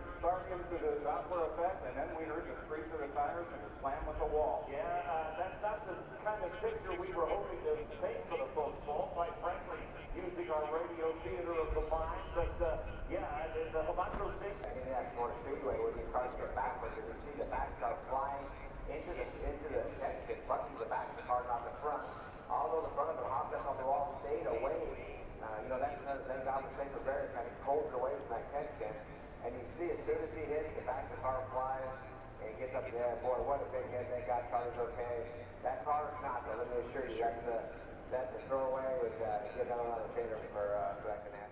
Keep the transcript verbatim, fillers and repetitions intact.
start into the Doppler effect, and then Wiener just freeze to the tires and just slam with the wall. Yeah, uh, that's not the kind of picture we were hoping to paint for the folks, Paul, quite frankly, using our radio theater of the mind. But, uh, yeah, the, the Hamato six. And in that more speedway, where these cars get backwards, and you see the back car flying into the into the catch pit, punching the back of the car, not the front. Although the front of them hopped up on the wall, stayed away. Uh, you know, that's another thing. Albert Saint Rivera kind of pulled it away from that catch pit. And you see, as soon as he hits, the back of the car flies and gets up there. Boy, what a big hit. Thank God Charlie's okay. That car is not, though. Let me assure you, that's a, that's a throwaway with uh, getting on the trailer for, uh, for that can happen.